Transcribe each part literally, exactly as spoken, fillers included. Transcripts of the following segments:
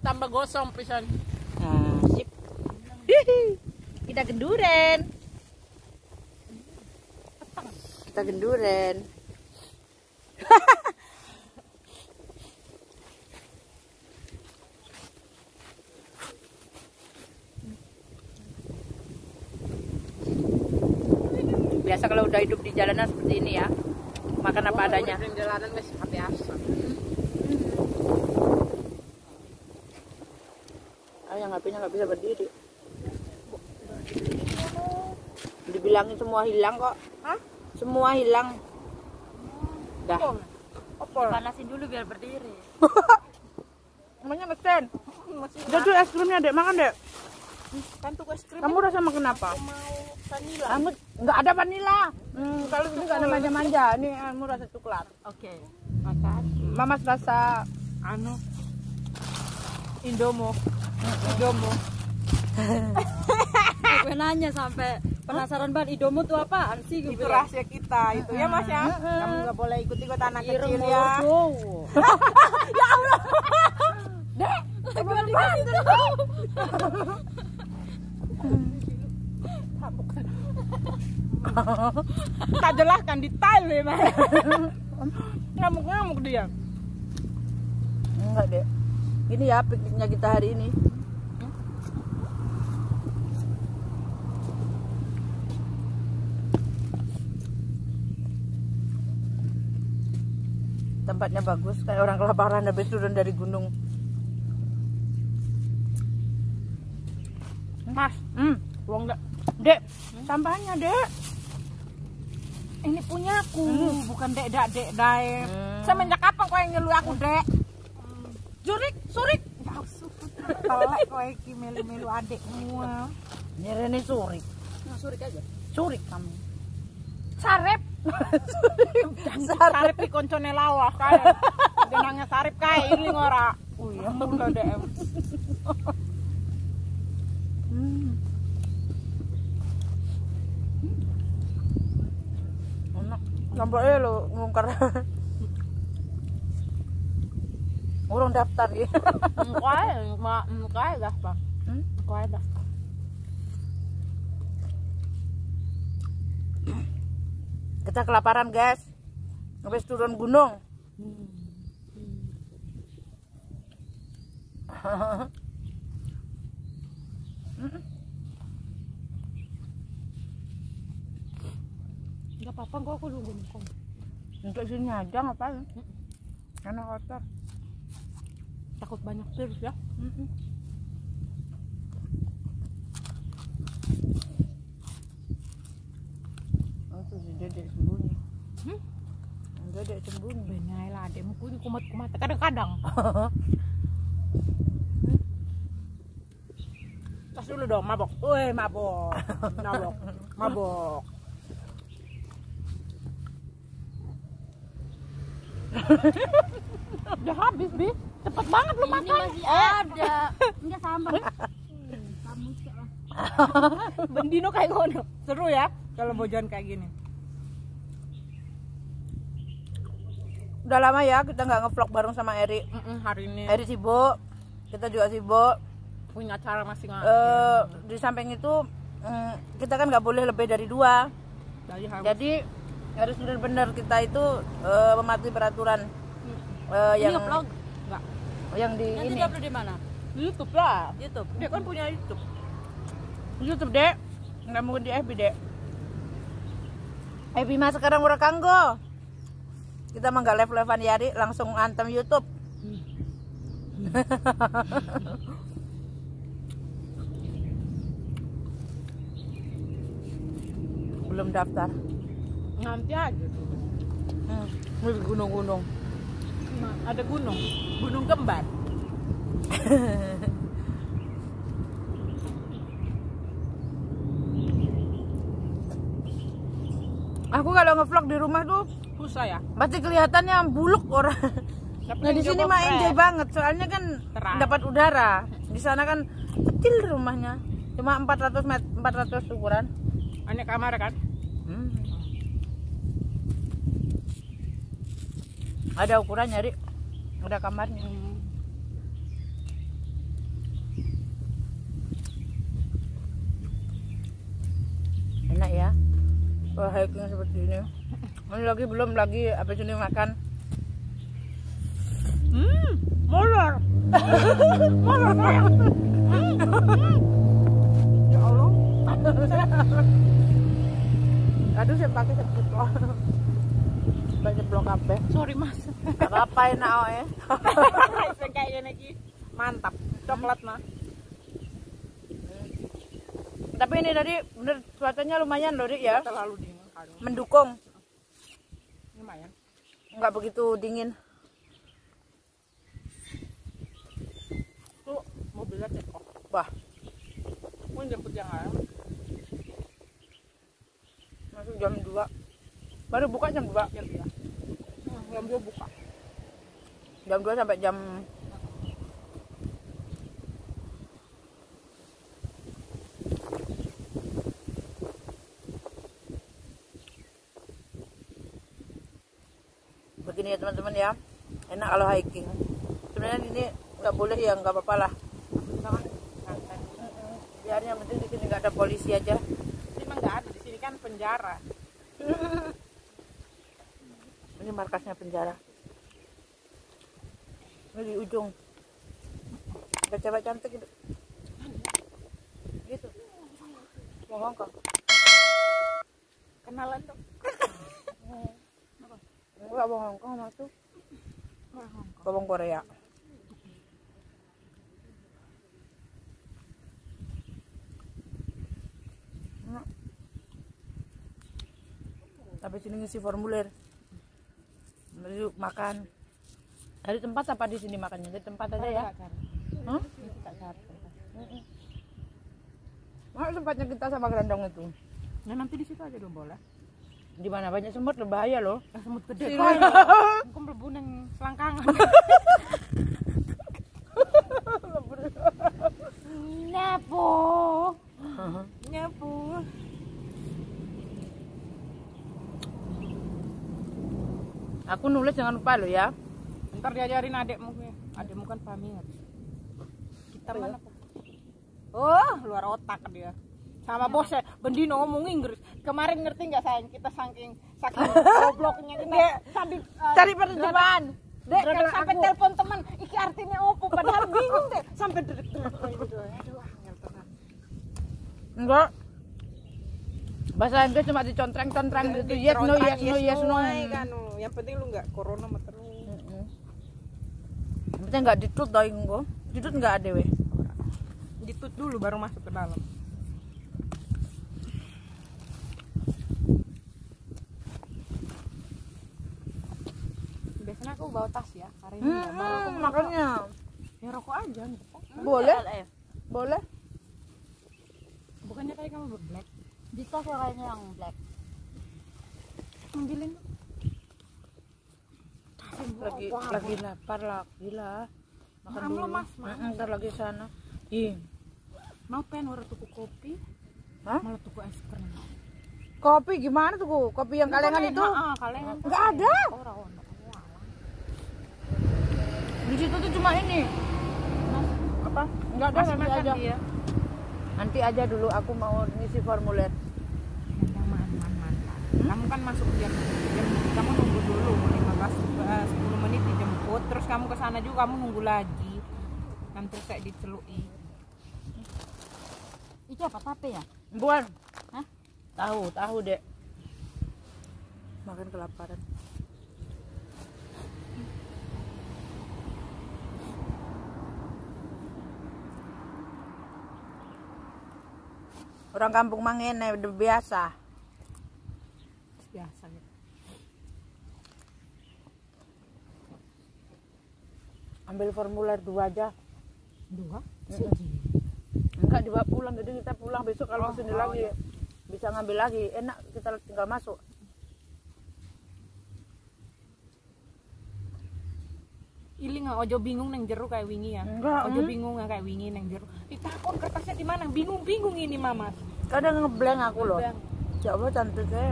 tambah gosong pisan. Nah, sip. Hihi. Kita genduren. Kita genduren. Biasa kalau udah hidup di jalanan seperti ini ya, makan apa adanya. Di jalanan wis biasa. Ah, yang H P-nya nggak bisa berdiri. Dibilangin semua hilang kok. Hah? Semua hilang. Dah. Apa? Panasin dulu biar berdiri. Namanya mesin. Masih Jadi es krimnya Dek, makan Dek. kan tuh es krim. Kamu rasa makan apa? Mau vanilla. Kamu nggak ada vanila. Hmm, kalau ini nggak ada manja-manja. Ini kamu rasa coklat. Oke. Makan. Mama rasa Anu. Indomo. Indomo. Gue nanya sampai penasaran banget Idomo tuh apaan sih? Gue Itu rahasia kita itu ya Mas ya. Kamu nggak boleh ikut-ikut anak kecil ya. Ya Allah. Dek, Gue dikasih tahu. Tak jelaskan detail ya Mas. Ngamuk-ngamuk dia. enggak Dek. Ini ya pikniknya kita hari ini. Tempatnya bagus, kayak orang kelaparan habis turun dari gunung. Mas, Hmm, uang enggak? Dek, sampahnya Dek. Ini punyaku, bukan dek dak dek dae. Hmm. Semenjak kapan kau yang nyelu aku dek? Jurik, surik. Ya telek kau iki melu-melu adekmu. Nyerene surik. Nah, surik aja. Surik kamu. Sarep. Sarep di koncone lawas kae. Jenenge Sarep kae ini ora. Oh iya, udah D M. Hmm. Enak. Nampaknya lo ngungkar. Urung daftar ya. Kae, mak kae dah, Bang. Hmm? Kae dah. Kita kelaparan guys, habis turun gunung. Enggak apa-apa, gua aku nunggu nih. Untuk sini aja ngapain? Karena kotor. Takut banyak virus ya. Oh tuh si Dedek sembunyi. Hmm? Dedek sembunyi. Benai lah adekmu kuwi kumat-kumat kadang-kadang. Tas dulu dong, mabok. Woi, mabok. Mabok. Mabok. Udah habis, Bi. Cepet banget lu Ini makan. masih ada. Enggak sama. Kamu salah. Bendino kayak ngono. Seru ya kalau bojan kayak gini. Udah lama ya kita nggak ngevlog bareng sama Eri. Mm-mm, hari ini Eri sibuk, kita juga sibuk. punya cara masing-masing. Eh, di samping itu mm, kita kan nggak boleh lebih dari dua. Jadi harus Jadi harus benar-benar kita itu eh, mematuhi peraturan eh, Ini yang nge-vlog. enggak yang di Nanti ini. di-upload di mana? YouTube lah. YouTube. Dia kan punya YouTube. YouTube Dek, nggak mungkin di F B Dek. F B mah sekarang udah kanggo. Kita mah nggak live-livean Yari, langsung antem YouTube. Belum daftar. Nanti aja. Hmm, ini gunung-gunung. Nah, ada gunung, gunung kembar. Aku kalau ngevlog di rumah tuh Susah ya. pasti kelihatannya buluk orang. Tapi Nah yang di sini Jogja mah fresh. enjoy banget, soalnya kan Terang. dapat udara. Di sana kan kecil rumahnya, cuma empat ratus meter, empat ratus ukuran. Aneh kamar kan? Hmm. Ada ukuran nyari, ada kamarnya. ya. Kalau hiking seperti ini. Ini lagi belum lagi habis ini makan. Hmm, molor. Molor sayang. Ya Allah. Aduh saya pakai ceplok. Banyak blok kabeh. Sorry Mas. Ngapain nak ya? Kayaknya lagi mantap. Coklat mah. Tapi ini tadi bener cuacanya lumayan loh Dik ya. Terlalu dingin. Mendukung. Lumayan. Enggak begitu dingin. Tuh mobilnya take off. Wah, Mau jemput yang lain. masuk jam dua. Baru buka jam dua. Jam dua. Hmm, jam dua buka. Jam dua sampai jam begini ya teman-teman ya. Enak kalau hiking. Sebenarnya ini nggak boleh ya, nggak apa-apa lah. Biar yang penting di sini nggak ada polisi aja. Ini emang nggak ada di sini kan penjara. Ini markasnya penjara. Ini di ujung. Ada cewek cantik gitu. Gitu. Mau Hongkong. Kenalan dong. Enggak mau Hongkong sama tuh. Bawang Korea. Sampai sini ngisi formulir. Menuju makan. Dari tempat apa di sini makannya? Di tempat aja ya. Hah? Mana tempatnya kita sama gerandong itu? Nah nanti di situ aja dong boleh. Di mana banyak semut, berbahaya loh. Yang semut gede. Sini. Aku mlebu nang selangkangan. Nyapu. Nyapu. Aku nulis jangan lupa lo ya. Ntar diajarin adekmu ya. Adekmu kan paham ingat. Kita mana? Oh, luar otak dia. Sama bosnya, Bendino ngomong Inggris. Kemarin ngerti nggak sayang? Kita saking saking gobloknya kita sambil uh, Cari penerjemahan. Dek, gara-gara kalau sampai aku- telepon teman, iki artinya opo padahal bingung deh. Sampai dedek-dedek gitu. Aduh, angel tenan. Enggak. Bahasa Inggris cuma dicontreng-contreng gitu. Yes, no, yes, no, yes, no. Kan, yang penting lu nggak corona mah terus. Yang penting nggak ditut doi engko. Ditut nggak ada weh. Ditut dulu baru masuk ke dalam. Biasanya aku bawa tas ya, hari ini nggak bawa. Hmm, makanya. Ya rokok aja gitu. Boleh? Boleh. Bukannya kayak kamu black. Di tas kayaknya yang black. Ambilin. Lagi lagi lapar lah, gila. Makan Makan dulu. lo, Mas, Mas. Mm-mm, ntar lagi sana. Ih, Mau pengen warna tuku kopi, hah? malah tuku es krim. Kopi gimana tuh? Kopi yang kalengan itu? Ah, kalengan. Nggak ada. Ora ono. Di situ tuh cuma ini. Apa? Enggak ada, Masih nanti makan aja. dia. Nanti aja dulu aku mau ngisi formulir. Yang man man man. Kamu kan masuk jam jam kamu nunggu dulu lima belas eh, sepuluh menit dijemput, terus kamu ke sana juga kamu nunggu lagi. Nanti saya dicelui. Itu apa tape ya? Buan. Hah? Tahu, tahu, Dek. Makan kelaparan. Orang kampung mangene udah biasa. Biasa gitu. Ambil formulir dua aja. Dua? Enggak dibawa pulang, jadi kita pulang besok kalau Oh, kesini oh, lagi iya. bisa ngambil lagi. Enak kita tinggal masuk. Ili nggak ojo bingung neng jeru kayak wingi ya. Enggak, Ojo hmm. bingung nggak kayak wingi neng jeru. Ditakon kertasnya di mana? Bingung-bingung ini mama. Kadang ngeblank aku loh. Ngeblank. Ya Allah cantiknya.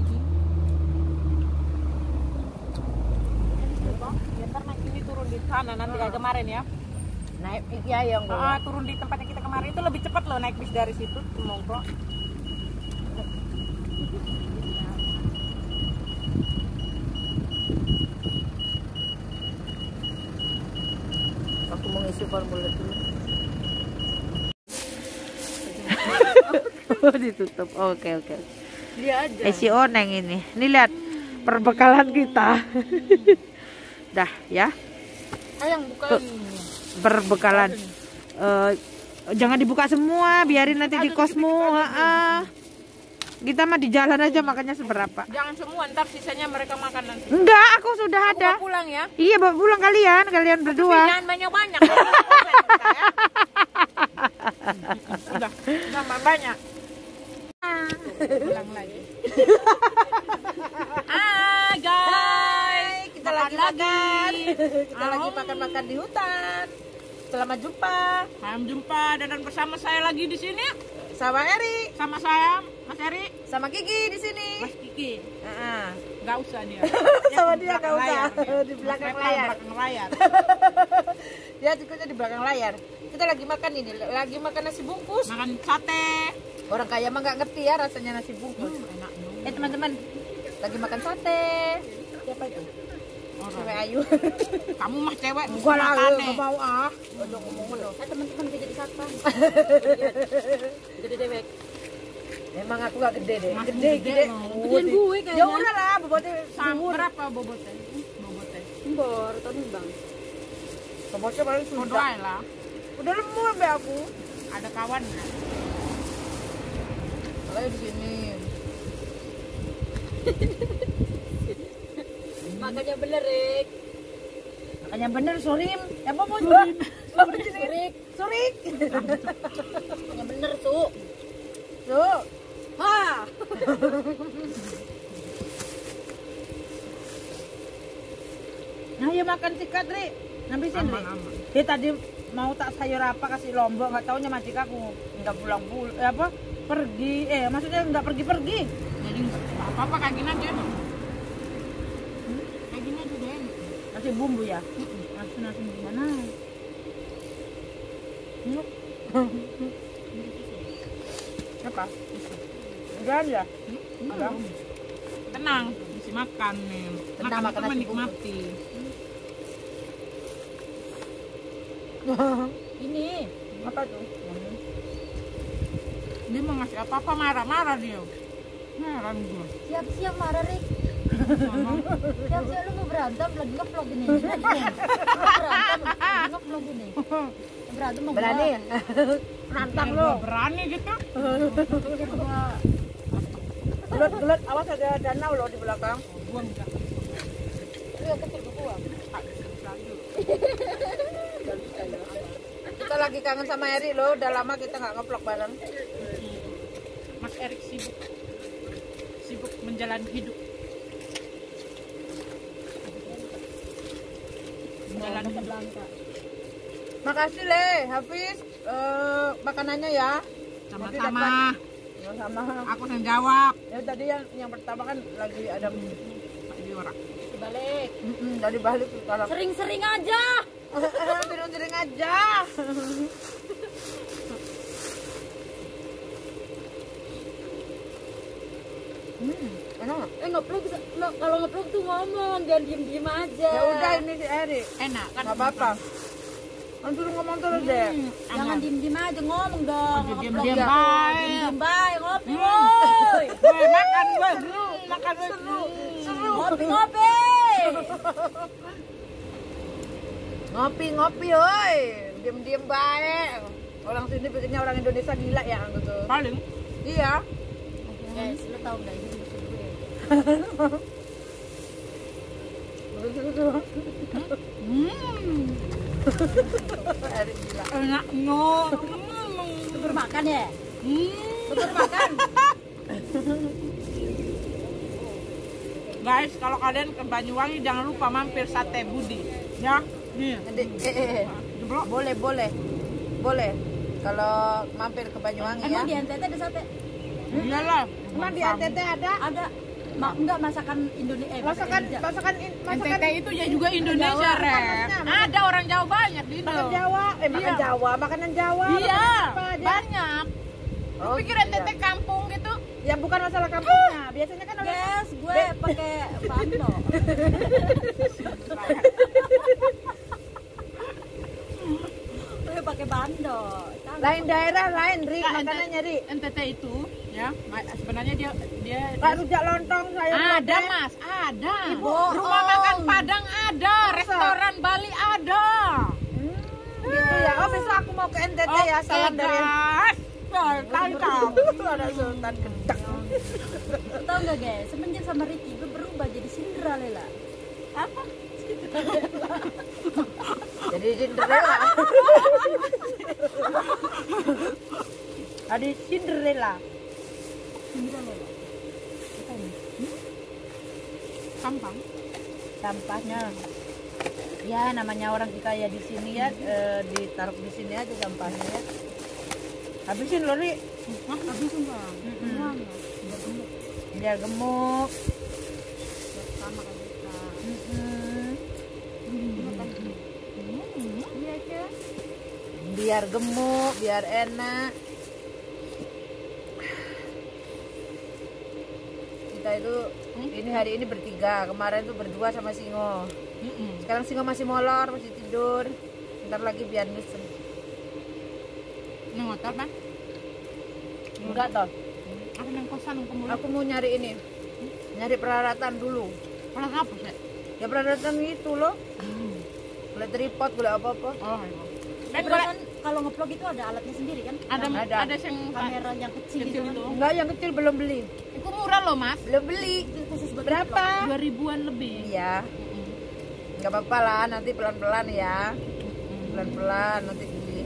Ya ntar naik ini turun di sana nanti kayak kemarin ya. Naik iki ayam gue. Ah, turun di tempatnya kita kemarin itu lebih cepat loh naik bis dari situ. Semoga. Aku mau ngisi formulir dulu. Ditutup. Oke oke. Dia aja. Isi oneng ini. Ini lihat perbekalan kita. Dah ya. Ayang buka Tuh. ini. Perbekalan. Eh, jangan dibuka semua, biarin nanti di kosmu. Heeh. Kita mah di jalan aja makannya seberapa. Jangan semua, ntar sisanya mereka makan nanti. Enggak, aku sudah Aku ada. mau pulang ya. Iya, bawa pulang kalian, kalian berdua. Jangan banyak-banyak. Udah, udah banyak. Pulang lagi. Ah, guys, Kita lagi makan. Kita lagi makan-makan di hutan. Selamat jumpa. Sampai jumpa dan bersama saya lagi di sini Sama Eri, sama saya Mas Eri, sama Kiki di sini. Mas Kiki. Heeh. Nggak usah dia. Sama dia nggak usah. Layar, dia. Di belakang Mas Epal layar. belakang layar. Dia ikutnya di belakang layar. Kita lagi makan ini, lagi makan nasi bungkus. Makan sate. Orang kaya mah nggak ngerti ya rasanya nasi bungkus. Enak. Eh teman-teman, lagi makan sate. Siapa itu? Cewek Ayu. Kamu mah cewek, Gua lah, makannya. nggak mau ah. Udah ngomong lo. Eh teman-teman kita jadi satpam. Gede dewek. Emang aku gak gede deh. Masih Gede, gede gede. loh. Gedean gue kayaknya. Ya udah lah, bobotnya Sama sumur. berapa bobotnya? Bobotnya. Mbor, atau nimbang. Bobotnya paling Bodoh sudah. aja lah. Udah lemu sampai aku. Ada kawan. Kalau di sini. Makanya bener, Rik. Makanya bener Surim. Apa mau juga? Surik. Surik. Makanya bener, Su. Su. Ha. Nah, ya makan sikat, Ri. Habisin, Ri. Aman-aman. Dia tadi mau tak sayur apa kasih lombok, nggak taunya majikan aku nggak pulang pulang eh, apa pergi eh maksudnya nggak pergi pergi. Jadi nggak apa-apa kayak gini aja. Hmm? Kayak gini aja deh. Nasi bumbu ya. Nasi nasi gimana? Hmm? Apa? Enggak ya? Enggak. Tenang, mesti makan nih. Tenang, makan Makan itu nasi menikmati. Ini. Apa tuh? Dia mau ngasih apa-apa marah-marah dia. Heran gue. Siap-siap marah, Rik. Siap-siap lu mau berantem lagi nge-vlog ini. Lu berantem lagi nge-vlog ini. Berantem mau Berani gua. ya? Nantang Biar lo. gua berani gitu. Biar gua Gelut gelut awas ada danau lo di belakang. Gua enggak. Lu kecil gua. Kita lagi kangen sama Eri lo. Udah lama kita nggak nge-vlog bareng. Mas Erik sibuk. Sibuk menjalani hidup. Menjalani hidup. Makasih Le, Hafiz eh, makanannya ya. Sama-sama. Ya, sama. Aku yang jawab. Ya tadi yang yang pertama kan lagi ada Pak Diora. Balik. mm dari balik sekarang. Sering-sering aja. Sering-sering aja. Hmm, enak. Eh nge-vlog bisa- nge- kalau nge-vlog tuh ngomong, jangan diem-diem aja. Ya udah ini si Eri. Enak kan? Nggak apa-apa. Kan suruh ngomong terus deh. Hmm, Jangan aman. diem-diem aja ngomong dong. Oh, nge-vlog diem-diem ya. baik. Diem-diem baik, ngopi Hmm. woi. Woi, makan gue. Makan gue. Seru. Ngopi-ngopi. Ngopi-ngopi, oi. Diem-diem baik. Orang sini pikirnya orang Indonesia gila ya gitu. Paling. Iya. Guys, lu tau gak ini musuh gue? Hmm. Eri gila. Enak no. Hmm. Subur makan ya? Hmm. Subur makan. Guys, kalau kalian ke Banyuwangi jangan lupa mampir Sate Budi. Ya. Nih. Nanti, eh, eh, eh. Jeblok. Boleh, boleh. Boleh. Kalau mampir ke Banyuwangi ya. Emang di N T T ada sate? Iyalah. Emang di N T T ada? Ada. Ma enggak masakan Indonesia. Eh, Masakan Indonesia. masakan in- N T masakan T itu ya juga Indonesia, Jawa, Ren. maksudnya. Ada orang Jawa banyak di Indo. makan Jawa, eh makan Iya. Jawa, makanan Jawa. Iya, Apa aja? banyak. Lu pikir N T T kampung gitu? Ya bukan masalah kampungnya. Biasanya kan orang Guys, gue pakai bando. Gue pakai bando. lain daerah lain, Ri, Nggak, makanannya, Ri. N T T itu ya ma- sebenarnya dia dia, Pak dia rujak lontong sayur ada lodeh. Mas, ada. Ibu, Rumah oh. makan Padang ada, restoran Bali ada. Hmm, gitu ya. Oh, besok aku mau ke N T T ya, salam dari guys. Tangkap. ada Sultan Gedek. Tahu nggak guys, semenjak sama Ricky gue berubah jadi Cinderella. Apa? Jadi Cinderella. Ada Cinderella. Cinderella. Sampang. Sampahnya. Ya namanya orang kaya di sini ya, eh, ditaruh di sini aja sampahnya ya. Habisin loh, Ri. Hah, habisin Bang. Semuanya biar gemuk. Biar gemuk. Biar sama kayak kita. Mm-mm. Iya kan? Biar gemuk, biar enak. Kita itu ini hari ini bertiga, kemarin tuh berdua sama Singo. Sekarang Singo masih molor, masih tidur. Ntar lagi biar nyusun. Ini motor Bang. Enggak toh. Aku nang kosan aku mau. Aku mau nyari ini. Nyari peralatan dulu. Pulang apa sih? Ya peralatan itu loh. Boleh tripod, boleh apa-apa. Oh, iya. Dan kan kalau ngevlog itu ada alatnya sendiri kan? Ada Ada. ada yang Kamera yang kecil, kecil gitu itu. kan? Enggak, yang kecil belum beli. Itu murah loh, Mas. Belum beli. Itu khusus buat Berapa? Dua ribuan lebih. Iya. Enggak apa-apa lah, nanti pelan-pelan ya. Pelan-pelan nanti beli.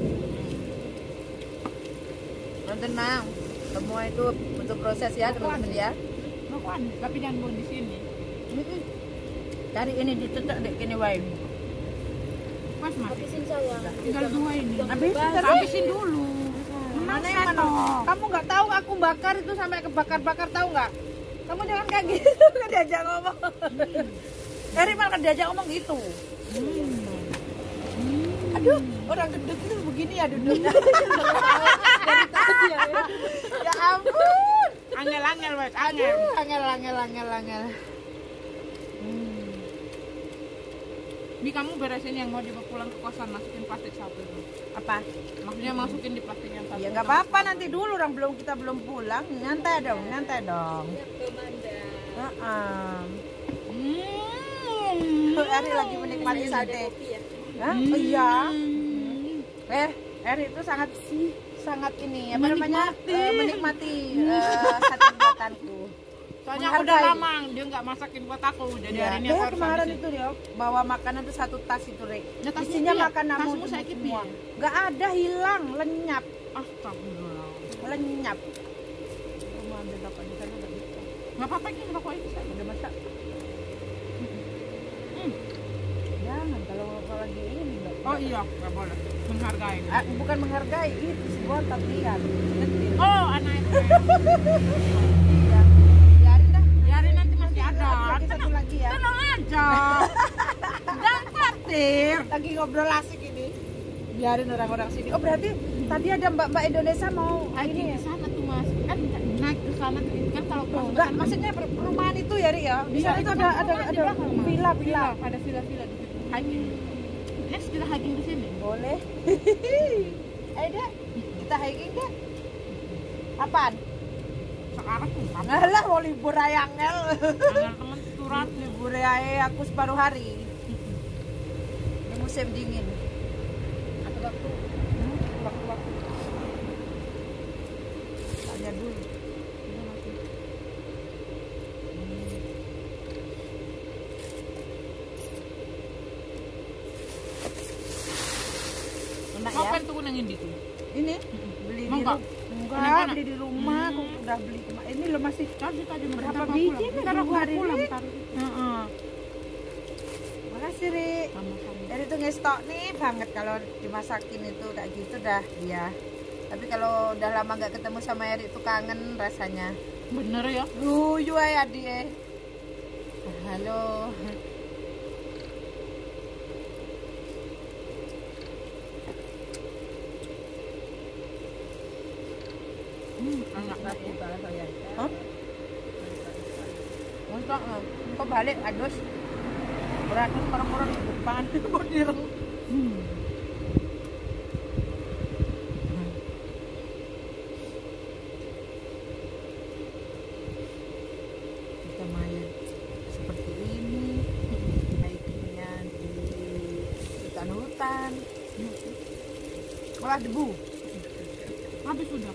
Nonton Mang. Semua itu butuh proses ya teman-teman ya. Bukan, tapi jangan buat di sini. Cari ini dicocok deh kini wae. Mas, Mas. Habisin saya. Tinggal dua ini. Habisin terus. Habisin dulu. Mana yang mana? Kamu nggak tahu aku bakar itu sampai kebakar-bakar, tahu nggak? Kamu jangan kayak gitu kan diajak ngomong. Dari mana kan diajak ngomong gitu? Aduh, orang gendut itu begini ya duduknya. Dari tadi ya. Ya ampun. Angel-angel, Mas. Angel. Angel, angel, angel, angel. Di kamu beresin yang mau dibawa pulang ke kosan, masukin plastik satu itu. Apa? Maksudnya masukin di plastik yang satu. Ya nggak apa-apa, nanti dulu orang belum kita belum pulang, nyantai dong, nyantai dong. Heeh. Hmm. Eri lagi menikmati sate. ya? Hah? Oh, iya. Eh, Eri itu sangat sih, sangat ini apa namanya? Menikmati. eh, menikmati eh, sate buatanku. Soalnya aku udah Menghargai. lama dia nggak masakin buat aku, jadi Ya, hari ini dia aku harus kemarin habisin. itu dia bawa makanan tuh satu tas itu, Re. Ya, tasmu Isinya dia. makananmu Tasmu saya kipi. semua. Nggak ada, hilang, lenyap, Astagfirullah. lenyap. Aku mau ambil apa di sana nggak bisa. Nggak apa-apa ini rokok ini saya udah masak. Hmm. Jangan kalau kalau lagi ini nggak. Oh iya, nggak boleh. Menghargai. Ah, bukan menghargai, itu sebuah tapian. Kecil. Oh, anak itu. Iya. Biarin dah. Biarin nanti masih ada. Lagi satu lagi ya. Tenang aja. Jangan khawatir. Lagi ngobrol asik ini. Biarin orang-orang sini. Oh berarti tadi ada mbak-mbak Indonesia mau Lagi ini di ya? sana tuh Mas. Kan naik ke sana tuh kan kalau Oh, enggak, maksudnya per- perumahan itu ya, Ri ya. Di sana itu ada ada ada villa-villa. Ada villa-villa di situ. Hiking. Next kita hiking di sini. Boleh. Ayo deh, kita hiking deh. Apaan? Sekarang tuh apa? Alah, mau libur aja angel. Dengan teman surat Libur aja aku separuh hari. Ini musim dingin. atau waktu Hmm, waktu-waktu. Tanya dulu. Enak ya? ngapain tuh nangin di tuh? Ini beli Mau di nggak? ru- enggak, Enak-enak? beli di rumah. Aku Hmm. udah beli kema- ini lo masih Tadi tadi berapa biji nih Ntar aku dua hari pulang ini? taruh. Heeh. Makasih, Ri. Sama-sama. Dari itu ngestok nih banget kalau dimasakin itu kayak gitu dah ya. Tapi kalau udah lama nggak ketemu sama Eri itu kangen rasanya. Bener ya? Luyu ya dia. Halo. Anak lagi bahasa ya. Hah? Untuk kok balik adus. Beratus orang-orang di depan berdireng. Hmm. Kita main seperti ini. Naiknya di hutan-hutan. Malah debu. Habis sudah.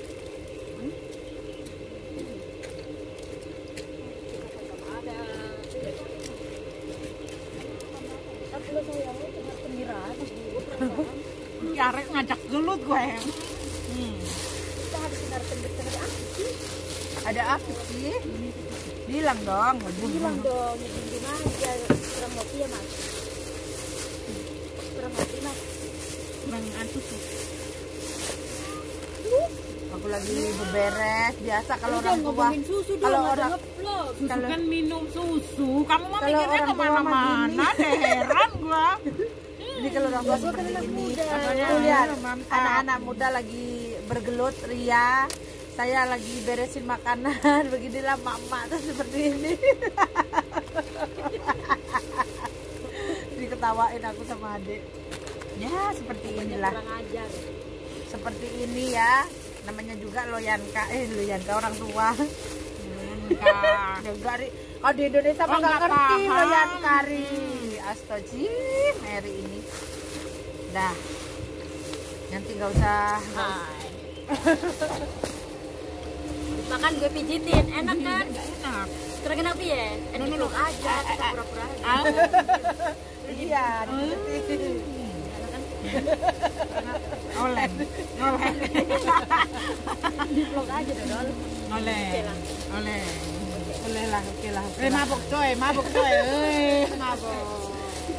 Arek ngajak gelut gue. Hmm. Kita harus sinar tembik-tembik api. Ada api sih. Bilang dong. Bilang dong, di aja kurang ngopi ya mas. Kurang ngopi mas. Kurang antus. Aku lagi beberes biasa kalau orang tua. Ngomongin susu dong, Kalau ada orang nge-vlog. Susu Kalau- kan minum susu. Kamu mah Kalau mikirnya orang tua mah kemana-mana deh, heran gua. Jadi kalau orang tua Gua kan seperti anak ini, muda. tuh lihat Mantap. anak-anak muda lagi bergelut ria. Saya lagi beresin makanan, beginilah mak-mak tuh seperti ini. Diketawain aku sama adik. Ya seperti inilah, Kurang ajar. seperti ini ya. Namanya juga loyanka, eh loyanka orang tua. Enggak. Juga ri, kalau di Indonesia mah Oh, nggak nggak ngerti paham. loyanka ri. Astagfirullah, Mary ini. Dah, nanti nggak usah. nggak usah. Makan gue pijitin, enak kan? Enggak enak. Kurang kenapa ya? Enak vlog aja, kita pura-pura aja. Ah, Iya, dipijitin. oleh. Oleh. Di vlog aja dodol. Oleh. Oleh. Boleh lah, oke lah. oke Eh lah. mabuk coy, mabuk coy. Eh, mabuk.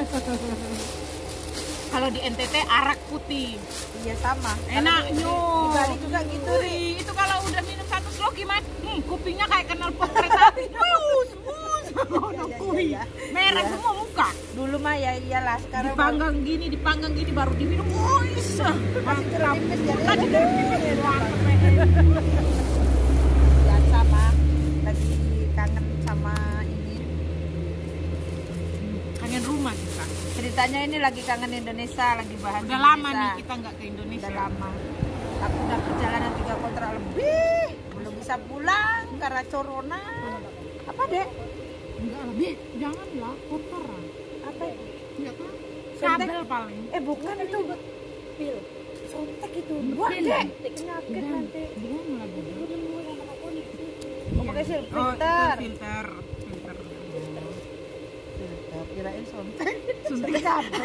Kalau di N T T arak putih. Iya sama. Enak Di nyo. Bali juga gitu. Ri, itu kalau udah minum satu slok gimana? Hmm, kupingnya kayak kenal pot kereta api. Bus, bus. Iya, iya, iya. Merah Iya. semua muka. Dulu mah ya iyalah, sekarang Dipanggang gini, dipanggang gini baru diminum. Oh, isa. Mantap. tipis ya. Tadi dari pipis. Mantap. ya sama. Lagi kangen sama ini. Kangen rumah kita. Ceritanya ini lagi kangen Indonesia, lagi bahas Udah lama Indonesia. nih kita nggak ke Indonesia. Udah lama. Aku udah perjalanan tiga kontrak lebih, belum bisa pulang karena corona. Apa dek? Enggak lebih, janganlah kotor. Apa? itu? Enggak kan? Sontek. Kabel paling. Eh bukan itu, Pil. sontek itu. Buat Pil. dek. Penyakit nanti. Buang lah, buang. Gue nemu yang anak unik sih. Oh, pakai sil- Oh, itu filter. filter. Filter. Filter. Kirain sontek. Suntik Sampai.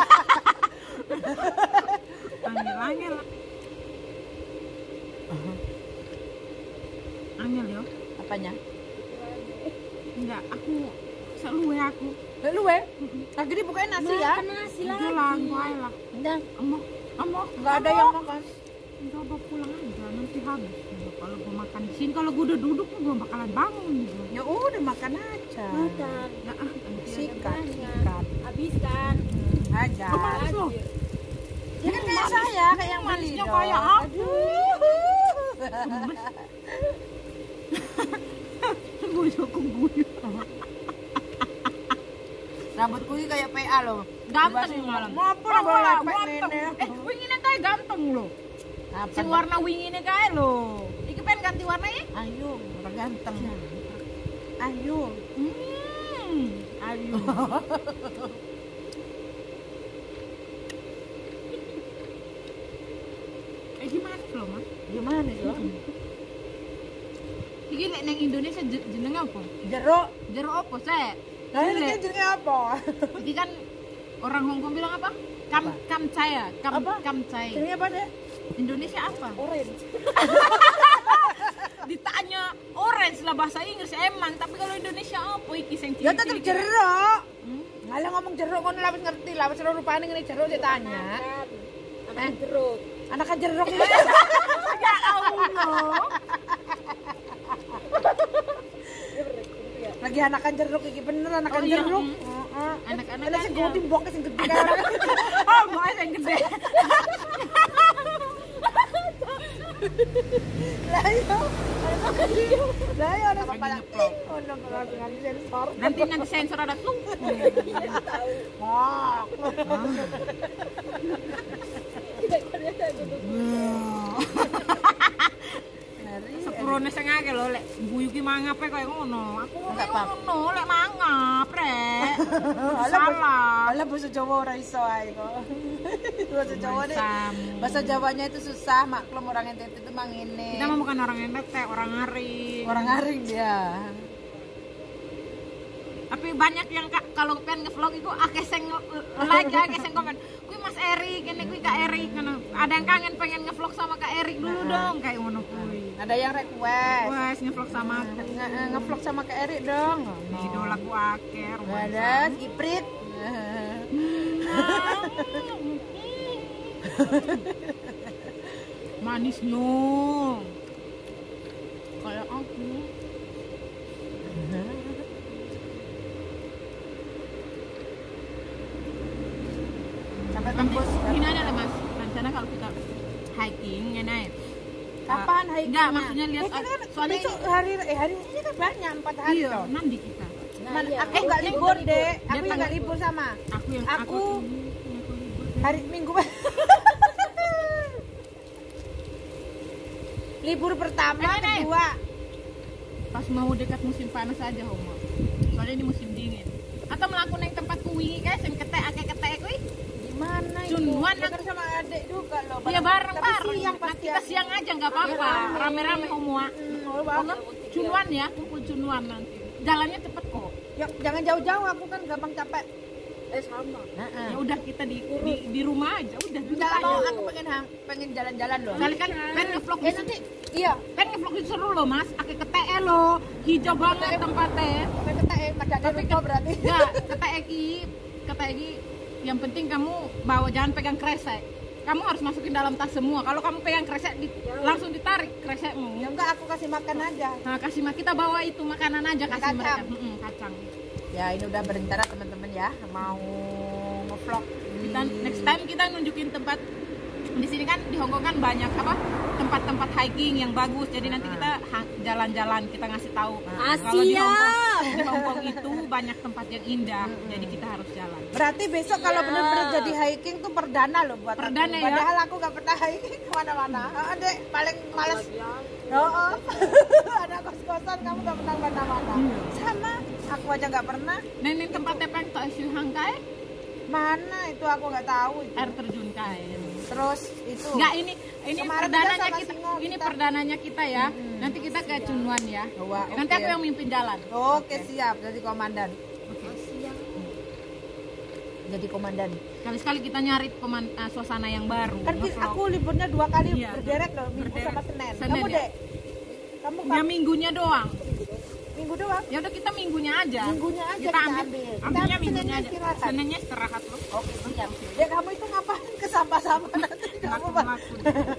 Angel-angel. Angel yo. Apanya? Enggak, aku seluwe aku. Lalu eh, lagi dibukain nasi ya? Makan nasi Udah lah, lagi. enggak lah. Udah. Amo, amo. Nggak ada yang makan. Enggak bawa pulang aja, nanti habis. Udah, kalau gua makan di sini, kalau gua udah duduk, gua bakalan bangun gitu. Ya udah makan aja. Makan. Nah, ah, nanti Sikat, Banyak. sikat. Habiskan. Aja. Oh, manis loh. Ya kan kayak saya, kayak yang beli Manisnya dong. kayak apa? Bojokku guyu. Rambutku ini kayak P A loh. Ganteng malam. Mau apa lah, lah, bawa ganteng. nenek. Eh, wingine kayak ganteng loh. Apa? Sing warna wingine kayak loh. Iki pengen ganti warnanya? Ayo, orang ganteng. Ayo. Hmm, ayo. Eh gimana loh, Mas? Gimana sih? Iki lek nang Indonesia je- jenenge apa? Jeruk. Jeruk apa, Sek? Lah ini Lek, kan jenis apa? iki kan orang Hongkong bilang apa? Kam Apa? kamcaya, kam Apa? kamcai. Jenis apa deh? Indonesia apa? Orange. Ditanya orange lah bahasa Inggris emang, tapi kalau Indonesia apa iki sing Ya tetep cilik-cilik? jeruk. Hmm? Ngalah ngomong jeruk ngono lah wis ngerti lah wis rupane ngene jeruk ditanya. Makan. Makan jeruk. Anakan jeruk. Ya Allah. Lagi anakan jeruk iki bener anakan Oh, iya. jeruk. Mm. Heeh. Anak-anak Ada sing aja. gede mbok sing gede kan. Oh, mau yang gede. Lah yo. Lah yo ada apa lagi? Ono dengan sensor. Nanti nanti sensor ada tung. Mok. Sepurone sing akeh lho lek guyu ki mangap e koyo ngono. Aku Enggak ngomong apa-apa. ngono lek mangap rek. Salah. Alah bahasa Jawa ora iso ae kok. Bahasa Jawa deh. Bahasamu. Bahasa Jawanya itu susah, maklum orang N T T itu mang ini. Kita mah bukan orang N T T, orang Aring. Orang Aring dia. Tapi banyak yang kak kalau pengen nge-vlog itu akeh sing like, akeh sing komen. Kuwi Mas Erik, ini kuwi Kak Erik ngono. Ada yang kangen pengen nge-vlog sama Kak Erik dulu dong kayak ngono kuwi. Ada yang request. Wes nge-vlog sama aku. Nge- nge- Nge-vlog sama Kak Erik dong. Idola ku akeh. Ada Iprit. Manisnya. Kayak aku. Sampai Nanti tembus. gini aja lah Mas. Rencana kalau kita hiking ya naik. Kapan hiking? Enggak, maksudnya lihat Eh, kan, kan, soalnya besok hari eh hari ini kan banyak empat hari iya, loh. mandi kita. Man, iya. aku nggak libur deh. Dia Aku yang tanggal- nggak libur sama. Aku yang Aku- aku, ini, aku libur. Hari Minggu. Libur pertama, Eh, Nek. kedua. Pas mau dekat musim panas aja homo. Soalnya ini musim dingin. Atau melakukan yang tempat kuwi guys, yang ketek akeh ketek kuwi. Gimana itu? Cunuan Ya aku. kan sama adik juga loh. Iya bareng Tapi bareng. siang Nanti pasti kita siang aja nggak apa-apa. Rame-rame homo. Hmm, oh, bagus. Cunuan ya, kumpul cunuan nanti. Jalannya cepet kok. Ya, jangan jauh-jauh, aku kan gampang capek. Eh sama. Ya udah kita di di, di rumah aja udah duduk Jangan mau, aja. aku pengen hang- pengen jalan-jalan loh. Kali kan pengen ngevlog Eh nanti, iya. pengen ngevlog itu seru loh Mas. Akeh ketek lo, hijau banget tempatnya. Sampai ketek, eh, ada ada lupa berarti. Enggak, ketek iki, ketek iki yang penting kamu bawa jangan pegang kresek. Kamu harus masukin dalam tas semua. Kalau kamu pegang kresek di, langsung ditarik kresekmu. Ya enggak, aku kasih makan aja. Nah, kasih mak kita bawa itu makanan aja kasih Kacang. mereka. Mm-mm, kacang. Ya ini udah berencana teman-teman ya, mau ngevlog di Kita next time kita nunjukin tempat di sini kan di Hongkong kan banyak apa tempat-tempat hiking yang bagus. Jadi nanti kita ha- jalan-jalan kita ngasih tahu. Kalau di Hongkong, di Hongkong itu banyak tempat yang indah. Jadi kita harus jalan. Berarti besok kalau benar-benar jadi hiking tuh perdana loh buat Perdana aku. ya? Padahal aku gak pernah hiking kemana-mana. Adek paling males. Oh, oh. Ada kos-kosan kamu gak pernah kemana-mana. Sama, aku aja gak pernah. Nah, ini tempatnya pengen tak Hang Kai, Mana itu aku gak tahu itu. air terjun Kai. Terus itu. Enggak ini ini Kemarin perdananya kita sama kita, Singo ini kita. perdananya kita ya. Nanti kita ke Cunuan ya. Wah, Nanti oke. aku yang mimpin jalan. Oke, siap jadi komandan. Siang. Jadi komandan. Kali-sekali kita nyari peman, uh, suasana yang baru. Kan ki- nge-vlog. aku liburnya dua kali Iya. berderet loh, Minggu Berderet. sama Senin. Senin, Kamu ya? dek, kamu Ya kan minggunya doang. Minggu doang. Ya udah kita minggunya aja. Minggunya aja kita kita ambil. ambil. Kita Ambilnya ambil minggunya Seninnya aja. istirahat. Seninnya istirahat loh. Oke, siap. Ya kamu itu ngapain ke sampah-sampah nanti kamu Pak? Laku-laku.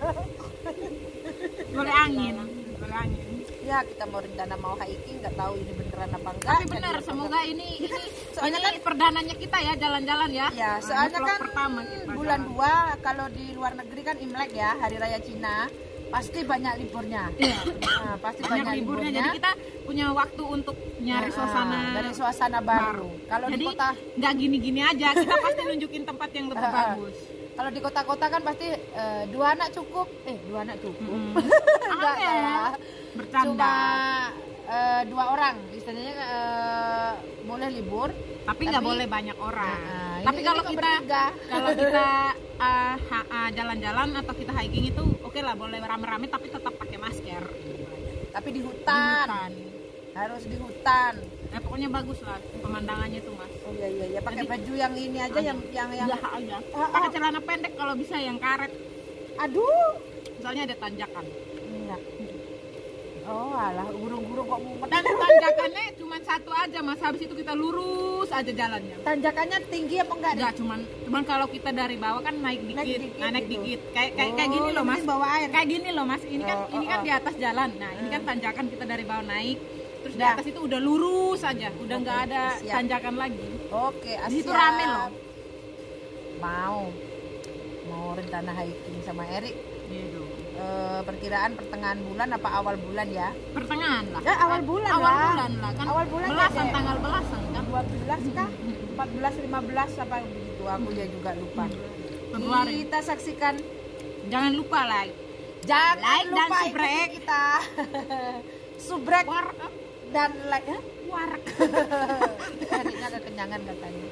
Boleh angin, boleh angin. Ya kita mau rencana mau hiking, nggak tahu ini beneran apa enggak. Tapi benar, semoga ini ini Soalnya ini perdananya kita ya jalan-jalan ya. Ya, Nah, soalnya vlog kan pertama kita bulan jalan. dua kalau di luar negeri kan Imlek ya, hari raya Cina, pasti banyak liburnya. Iya. Nah, pasti Banyak banyak, liburnya, liburnya. jadi kita punya waktu untuk nyari Nah, suasana dari suasana baru. Kalau di Jadi kota nggak gini-gini aja, kita pasti nunjukin tempat yang lebih Ah, ah. bagus. Kalau di kota-kota kan pasti eh, dua anak cukup. Eh, dua anak cukup. Mm. Enggak Aneh. salah. Bercanda. Cuma eh, dua orang. Istilahnya eh, boleh libur. Tapi nggak Tapi- boleh banyak orang. Nah, Tapi ini- kalau ini kok kita bertiga. kalau kita uh, ha- uh, jalan-jalan atau kita hiking itu oke lah boleh rame-rame tapi tetap pakai masker. Tapi di Di hutan. hutan. Harus di hutan. Eh, pokoknya bagus lah pemandangannya tuh mas. Oh iya iya ya, pakai Jadi- baju yang ini aja yang yang yang Iya aja. Ah, ah. Pakai celana pendek kalau bisa yang karet. aduh. Soalnya ada tanjakan. Iya. Oh, alah burung-burung kok mumet. Dan tanjakannya cuma satu aja mas. Habis itu kita lurus aja jalannya. Tanjakannya tinggi apa enggak? Enggak cuman cuman kalau kita dari bawah kan naik dikit, Naik dikit nah, naik gitu. dikit. Kayak kayak kayak Oh, gini loh yang mas. penting bawa air. Kayak gini loh mas. Ini kan Oh, ini oh, kan oh. di atas jalan. Nah ini kan Hmm. tanjakan kita dari bawah naik. Terus di Nah. atas itu udah lurus aja. Udah nggak Oke, ada siap. tanjakan lagi. Oke, Di situ siap. rame loh. Mau. Mau rencana hiking sama Erik. Gitu. eh, perkiraan pertengahan bulan apa awal bulan ya? Pertengahan lah. Ya awal bulan awal lah. bulan lah kan. Awal bulan belasan ya, tanggal belasan kan. dua belas kah? empat belas, lima belas apa begitu, aku ya juga lupa. Februari. Kita saksikan. Jangan lupa like. Jangan Like dan lupa subrek. ikuti kita. Subrek War dan like ya. warak. Adiknya kekenyangan katanya.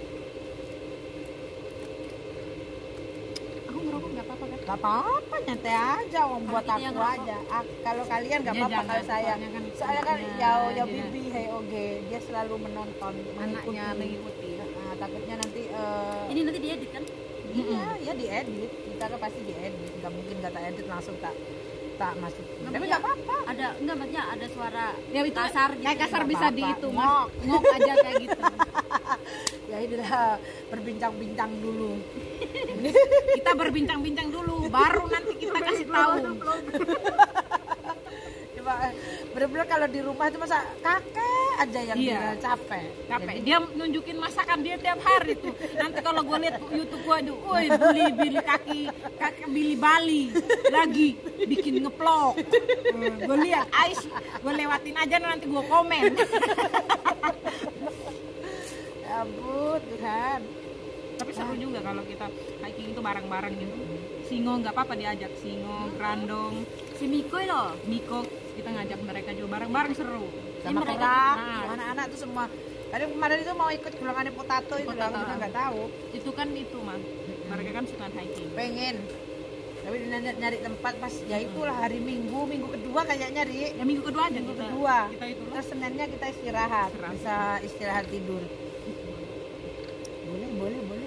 Aku ngerokok nggak apa-apa kan? Gak apa-apa, nyantai aja, om buat kita yang aku ngerokok. aja. Ah, kalau kalian gak Ya, apa-apa, jangan. kalau saya. Soalnya kan Soalnya kan anaknya jauh jauh dia- bibi, hey oke, dia selalu menonton, Anaknya mengikuti. mengikuti. Nah, takutnya nanti eh, Ini nanti diedit kan? iya, ya diedit. Kita kan pasti diedit. Gak mungkin kata edit langsung tak tak masuk. Nggak Tapi punya. gak apa-apa. Ada enggak maksudnya ada suara Ya itu kasar gitu. kayak kasar nggak bisa apa-apa. dihitung. Ngok. Ngok aja kayak gitu. Ya inilah berbincang-bincang dulu. Kita berbincang-bincang dulu, baru nanti kita kasih tahu. Coba bener-bener kalau di rumah itu masa kakek aja yang Iya. dia capek. Capek. Jadi, Dia nunjukin masakan dia tiap hari tuh. Nanti kalau gue lihat YouTube gue aduh, woi beli beli kaki kaki bili Bali lagi bikin ngeplok. Gue lihat Ais, gue lewatin aja nanti gue komen. ya ampun Tuhan. Tapi seru juga kalau kita hiking itu bareng-bareng gitu. Singo nggak apa-apa diajak, Singo, Grandong, Si Mikoy loh. Miko, kita ngajak mereka juga bareng-bareng seru. Sama mereka kerang, juga. anak-anak tuh semua. Tadi kemarin itu mau ikut golongan potato itu, Potato. aku juga nggak tahu. Itu kan itu mah. Mereka kan suka hiking. Pengen. Tapi nyari, nyari tempat pas ya itulah hari Minggu, Minggu kedua kayaknya Ri. Ya minggu kedua aja Minggu kita. kedua. Kita itu Terus Seninnya kita istirahat, Istirahat. bisa istirahat tidur. Boleh, boleh, boleh.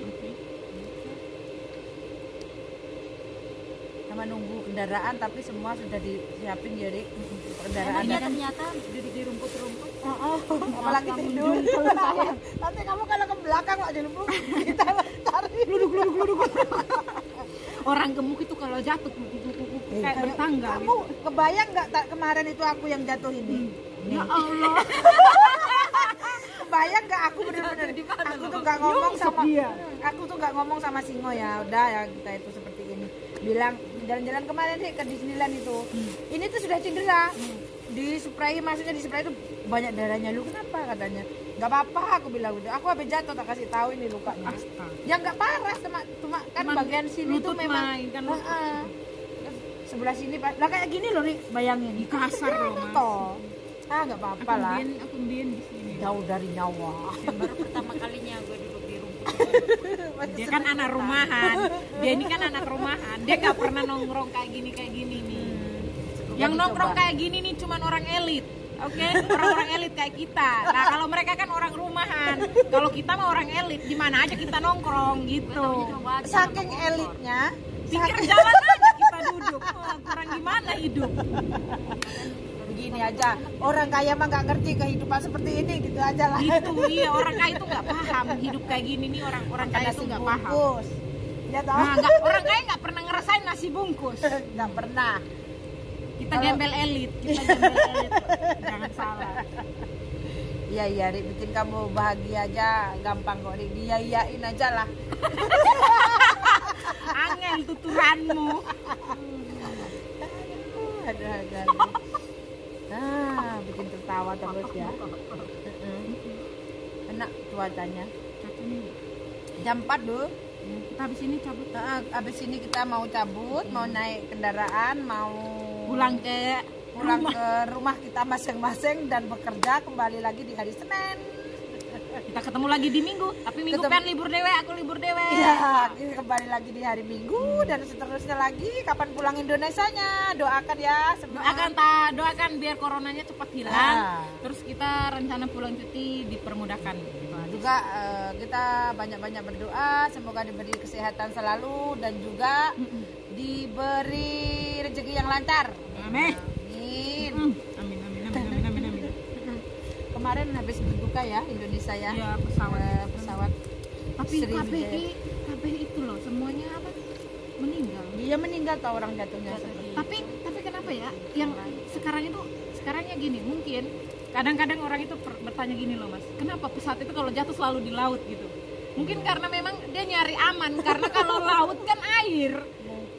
Sama nunggu kendaraan tapi semua sudah disiapin ya Ri. Kendaraan Emangnya ternyata duduk di rumput-rumput. Oh, apalagi tidur. Nanti kamu kalau ke belakang kok jadi lumpuh, kita cari Luduk, luduk, luduk, luduk. Orang gemuk itu kalau jatuh kayak bertangga Kamu gitu. kebayang nggak tak kemarin itu aku yang jatuh ini? Nih. Ya Allah. Kebayang nggak aku bener-bener aku tuh nggak ngomong sama aku tuh nggak ngomong sama Singo ya udah ya kita itu seperti ini bilang jalan-jalan kemarin sih ke Disneyland itu ini tuh sudah cedera di spray maksudnya di spray itu banyak darahnya lu kenapa katanya nggak apa-apa aku bilang udah aku habis jatuh tak kasih tahu ini lukanya Astaga. ya nggak parah cuma cuma kan Cuman bagian sini tuh lutut memang main, kan lutut. Heeh. Terus sebelah sini Pak. Lah kayak gini loh Ri bayangin Di kasar loh, Mas. toh ah nggak Aku apa-apa lah mbien, aku mbien di sini. jauh dari nyawa Baru pertama kalinya gue duduk di rumput. Dia kan anak rumahan. Dia ini kan anak rumahan. Dia nggak pernah nongkrong kayak gini kayak gini nih. Yang dicoba. nongkrong kayak gini nih cuman orang elit. Oke, orang-orang elit kayak kita. Nah, kalau mereka kan orang rumahan. Kalau kita mah orang elit, di mana aja kita nongkrong gitu. saking elitnya Pinggir jalan aja kita duduk. Oh, kurang gimana hidup? begini aja orang kaya mah nggak ngerti kehidupan seperti ini gitu aja lah Gitu, iya orang kaya itu nggak paham hidup kayak gini nih orang orang kaya itu nggak paham. bungkus ya toh Nah, nggak orang kaya nggak pernah ngerasain nasi bungkus. nggak pernah Kita gembel elit, kita gembel elit. Jangan salah. iya iya Ri bikin kamu bahagia aja gampang kok Ri dia iyain aja lah Angel tuturanmu. aduh aduh aduh ah bikin tertawa terus ya Mm-mm. enak cuacanya jam empat dulu Kita habis ini cabut Nah, abis ini kita mau cabut, mau naik kendaraan, mau pulang ke pulang ke rumah kita masing-masing dan bekerja kembali lagi di hari Senin. kita ketemu lagi di Minggu, tapi Minggu Ketemu. kan libur dewe, aku libur dewe. Iya, kita kembali lagi di hari Minggu dan seterusnya lagi. Kapan pulang Indonesianya? Doakan ya semua. Doakan ta, doakan biar coronanya cepat hilang. Ah. Terus kita rencana pulang cuti dipermudahkan. Nah, juga eh, kita banyak-banyak berdoa, semoga diberi kesehatan selalu dan juga diberi rezeki yang lancar. Amin. Amin. Hmm. Amin, amin, amin, amin, amin, amin. Kemarin habis berduka ya Indonesia ya. Iya, pesawat. Eh, pesawat. Tapi Sri K B I, Wijaya. K B I itu loh semuanya apa? Meninggal. Dia meninggal tau orang jatuhnya. Tapi tapi kenapa ya? Yang sekarang itu sekarangnya gini, mungkin kadang-kadang orang itu per- bertanya gini loh Mas, kenapa pesawat itu kalau jatuh selalu di laut gitu? Mungkin karena memang dia nyari aman, karena kalau laut kan air,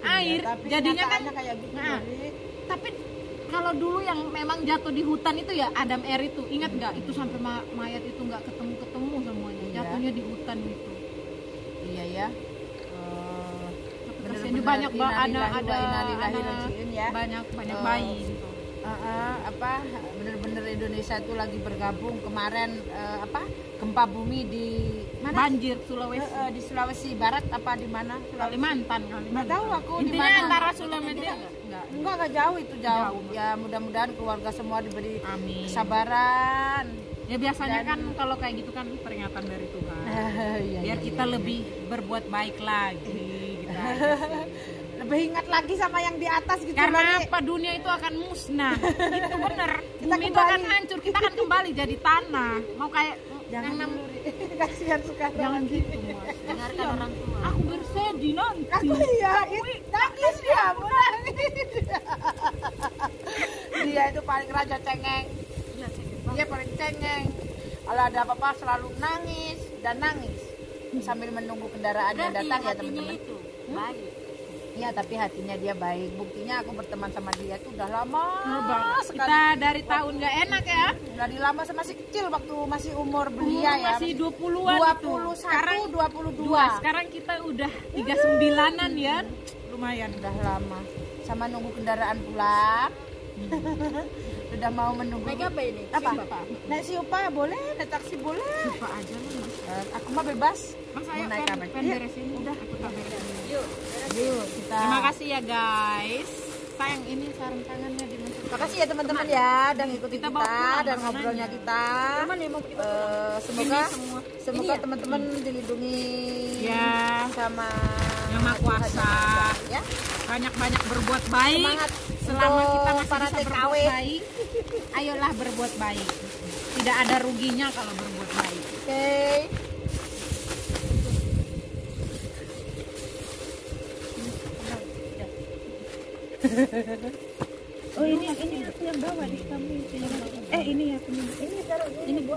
air, ya, tapi jadinya kan kenyataannya kayak gitu. Nah, Jadi, tapi kalau dulu yang memang jatuh di hutan itu ya Adam Air itu, ingat nggak? Itu sampai ma- mayat itu nggak ketemu-ketemu semuanya, Iya. jatuhnya di hutan itu. iya ya. Eh, Kasihan bener-bener banyak ba- ada innalillahi wa ada innalillahi ada raji'un ya. banyak banyak Eh, bayi gitu. Eh, eh, apa bener-bener Indonesia itu lagi bergabung kemarin eh, apa gempa bumi di mana? Banjir Eh, Sulawesi, eh, di Sulawesi Barat apa di mana? Sulawesi. Kalimantan, Nggak Kalimantan. tahu aku di Intinya mana. antara Sulawesi enggak. Enggak enggak jauh itu jauh. Jauh. Ya mudah-mudahan keluarga semua diberi Amin. kesabaran. Ya biasanya Dan- kan kalau kayak gitu kan peringatan dari Tuhan. Iya, Biar iya, kita iya. lebih berbuat baik lagi gitu aja sih. lebih ingat lagi sama yang di atas gitu. Karena Lori. apa, dunia itu akan musnah. Itu bener. Kita Bumi itu akan kembali. hancur, kita akan kembali jadi tanah. Mau kayak Jangan yang nam- Lori. Kasihan sekarang. jangan gitu, Mas. Dengarkan orang tua. Aku bersedih nanti. Aku iya, it- nangis dia, mau nangis. Dia itu paling raja cengeng. Iya, cengeng Dia banget. paling cengeng. Kalau ada apa-apa selalu nangis dan nangis sambil menunggu kendaraan yang Berarti datang ya hatinya teman-teman. itu baik. Iya, tapi hatinya dia baik. Buktinya aku berteman sama dia tuh udah lama sekali. Kita dari tahun gak enak ya. Dari lama saya masih kecil waktu masih umur belia Umur ya. masih dua puluhan dua itu. puluh Sekarang satu, dua puluh dua. dua. Sekarang kita udah tiga puluh sembilanan ya. Lumayan. Udah lama. Sama nunggu kendaraan pulang. Udah mau menunggu. Naik apa ini? Apa? Siapa? Naik si Upa boleh, naik taksi boleh. Lupa aja lu, Mas. Eh, aku mah bebas. Mas, Mau ayo naik kan, apa? kan Iya. beresin. Udah, aku tak beresin. Yuk. Yuk kita. Terima kasih ya guys. Sayang ini sarung tangannya dimasukin. Makasih ya teman-teman ya, dan ikuti Kita kita, bawa pulang dan makanannya. ngobrolnya kita. Cuman ya mau Eh, semoga Ini semua. semoga Ini ya? teman-teman dilindungi Ya. sama Yang Maha Kuasa. ya. Banyak-banyak berbuat baik. Semangat Selama untuk kita masih para bisa T K W. berbuat baik, ayolah berbuat baik. Tidak ada ruginya kalau berbuat baik. Oke. Oh ini ini aku yang bawa di kamu itu yang eh ini aku ini taruh ini buang.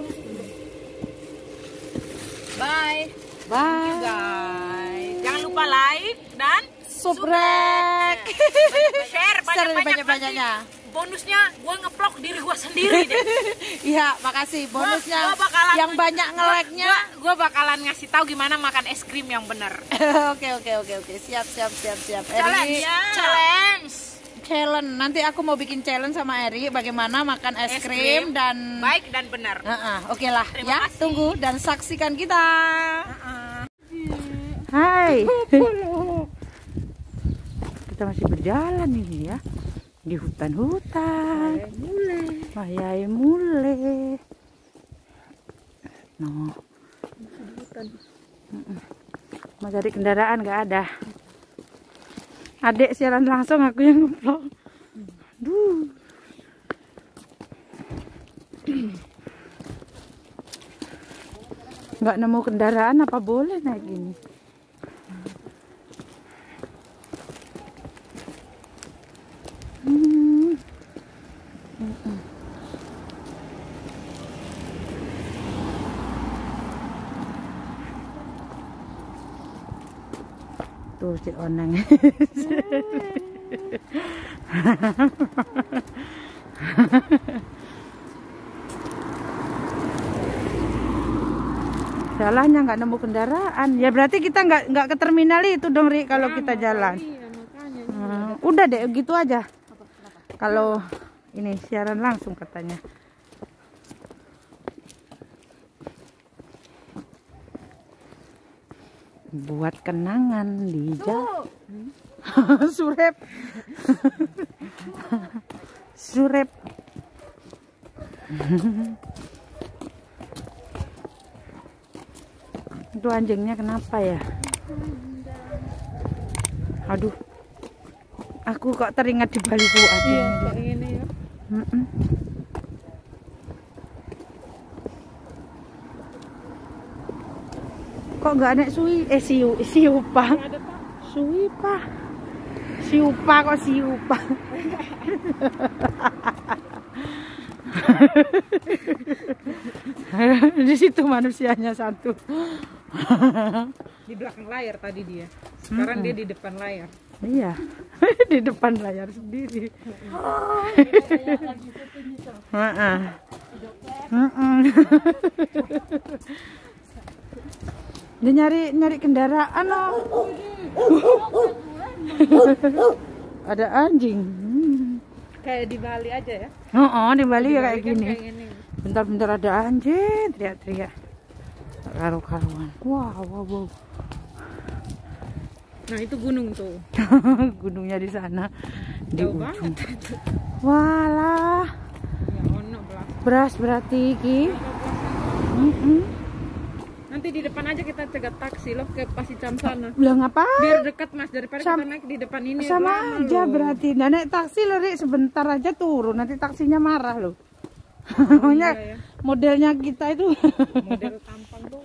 Bye. Bye. Guys, jangan lupa like dan Subrek. share Share banyak-banyak. banyak-banyaknya. Bonusnya gue ngeplok diri gue sendiri deh. Iya, makasih. Bonusnya Gua- gua bakalan- yang banyak nge-like-nya. Gue bakalan ngasih tahu gimana makan es krim yang bener. Oke, oke, oke, oke. Siap, siap, siap, siap. Challenge. Eri, Challenge. challenge. Nanti aku mau bikin challenge sama Eri bagaimana makan es, Es krim, krim. dan Baik dan benar. Heeh, oke lah Terima ya. kasih. Tunggu dan saksikan kita. Heeh. Hai. Kita masih berjalan ini ya di hutan-hutan. Ayai mule. No. Mm-mm. Mau cari kendaraan nggak ada. Adik siaran langsung, aku yang ngeplok. Duh. Nggak nemu kendaraan, apa boleh naik gini? Hmm. Mm-mm. Tuh si Oneng. Jalannya nggak nemu kendaraan. Ya berarti kita nggak nggak ke terminal itu dong, Ri, kalau kita jalan. Hmm, udah deh gitu aja. Kalau ini siaran langsung katanya. Buat kenangan di jalan. Surep. Surep. Itu anjingnya kenapa ya? Aduh. Aku kok teringat di baliku aja. Iya, kayak gini ya. Mm-mm. Kok nggak ada sui? Eh siu, siupa. Suipa. Siupa kok siupa. Di situ manusianya satu. Di belakang layar tadi dia. Sekarang dia di depan layar. Iya. Di depan layar sendiri. Heeh. Heeh. Dia nyari nyari kendaraan loh. Ada anjing. Kayak di Bali aja ya. Oh, oh di Bali ya kayak Kan gini. kayak gini. Bentar-bentar ada anjing, teriak-teriak. Karu-karuan. Wow, wow, wow. Nah itu gunung tuh. Gunungnya di sana. Di Jauh ujung. banget. Walah. Ya ono belas. Beras berarti iki. Mm-mm. Nanti di depan aja kita cegat taksi loh ke Pasicam sana. Bilang apa? Biar dekat Mas daripada Sam- kita naik di depan ini. Sama lama aja loh. berarti. Nah, naik taksi loh, Rik, sebentar aja turun. Nanti taksinya marah loh. Oh, Maunya iya, ya. modelnya kita itu. Model tampang tuh.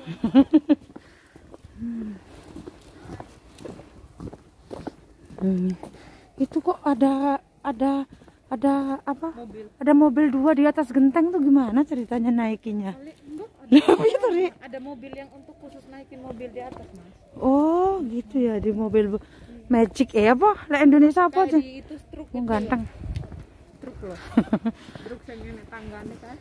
Hmm. Itu kok ada ada ada apa? Mobil. Ada mobil dua di atas genteng tuh gimana ceritanya naikinya? Kali enggak Lah, itu, Rik. ada mobil yang untuk khusus naikin mobil di atas Mas. Oh, gitu ya di mobil Magic eh apa? Lah Indonesia apa aja? Kayak di itu truk Oh, itu ganteng. loh. Truk loh. Truk sing ngene tanggane kan.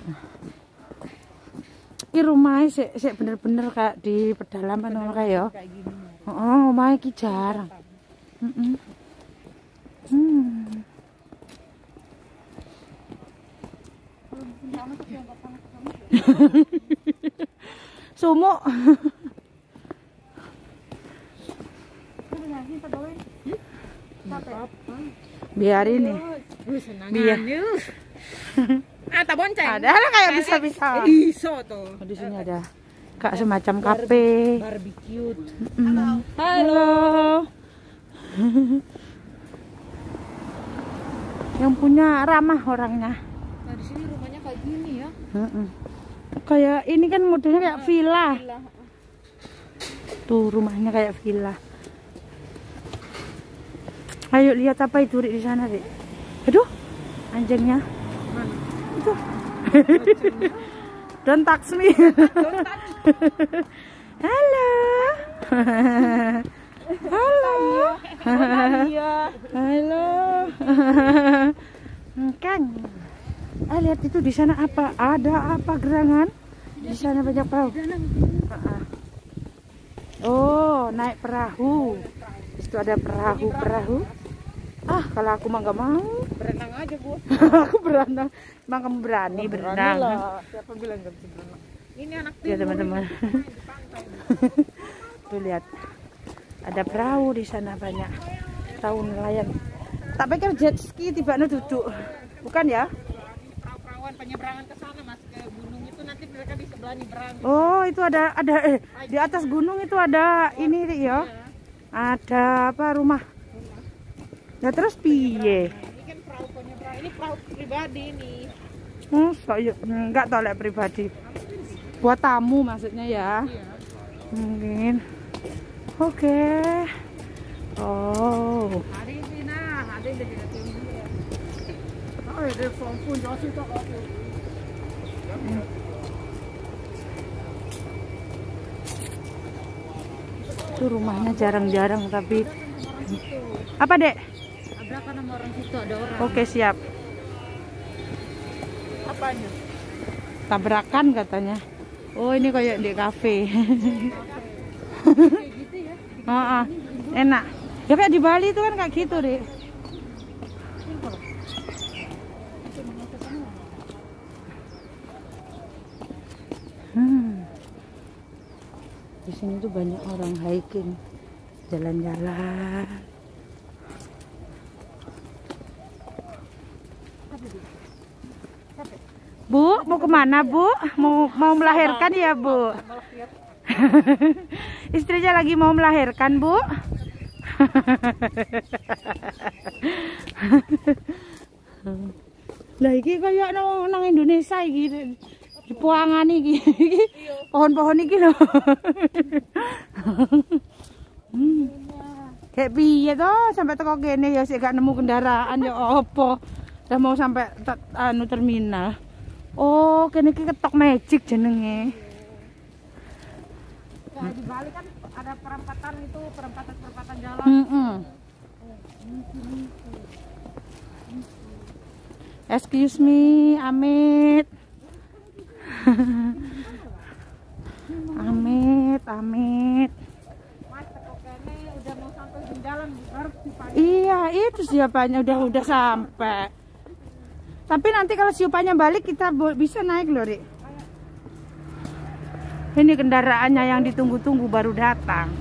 Ini rumahnya sih sih bener-bener kayak di pedalaman ngono kayak ya. Kayak gini. Mas. Oh, rumahnya ki jarang. Mm-mm. Hmm. Sumuk. Biarin nih. Wih, senangan Biar. yuk. Ah, tak bonceng. Ada lah kayak bisa-bisa. Iso tuh. Oh, di sini ada kayak semacam kafe. Barbecue. Mm. Halo. Yang punya ramah orangnya. Nah, di sini rumahnya kayak gini ya. Mm-mm. Kayak ini kan modelnya kayak villa. Gila. Tuh rumahnya kayak villa. Ayo lihat apa itu Rik, di sana, Rik. Aduh, anjingnya. Mana? Itu. Don't touch me. Halo. Halo. Halo. Kang. Ah, lihat itu di sana apa? Ada apa gerangan? Di sana banyak perahu. Ah. Oh, naik perahu. Di situ ada perahu-perahu. Ah, kalau aku mah nggak mau. Berenang aja gua. Aku berenang. Emang kamu berani berenang? Siapa bilang nggak bisa berenang? Ini anak Ya teman-teman. Tuh lihat. Ada perahu di sana banyak. Perahu nelayan. Tak pikir jet ski tiba-tiba duduk. Bukan ya? Perahu-perahuan penyeberangan ke sana Mas, ke gunung itu nanti mereka di sebelah nyebrang. Oh, itu ada ada eh di atas gunung itu ada ini Rik, ya. Ada apa rumah? Ya terus piye? Ini kan perahu penyeberang. Ini perahu pribadi nih. Hmm, so, enggak tolek pribadi. Buat tamu maksudnya ya. Iya. Mungkin. Oke. Oh. Hari ini nah, ada yang dari sini ya. Oh, ada phone jauh itu oke. Itu rumahnya jarang-jarang tapi apa, Dek? Tabrakan sama orang situ, ada orang. Oke, siap. Apanya? Tabrakan katanya. Oh, ini kayak di kafe. Kayak gitu ya. Heeh. Enak. Ya kayak di Bali itu kan kayak gitu, Dek. Hmm. Di sini tuh banyak orang hiking, jalan-jalan. Bu, mau kemana, Bu? Mau mau melahirkan ya, Bu? Istrinya lagi mau melahirkan, Bu. Lah iki kaya nang nang Indonesia iki. Dipuangani iki. Pohon-pohon iki lho. Hmm. Kayak piye to sampai teko kene ya sik gak nemu kendaraan ya apa. Udah mau sampai anu terminal. Oh, kene iki ketok Magic jenenge. Nah, di Bali kan ada perempatan itu, perempatan-perempatan jalan. Heeh. Excuse me, Amit. Amit, Amit. Mas, kok kayaknya udah mau sampai di jalan baru siupannya. Iya, itu siapanya udah udah sampai. Tapi nanti kalau siupannya balik kita bo- bisa naik loh, Rik. Ini kendaraannya yang ditunggu-tunggu baru datang.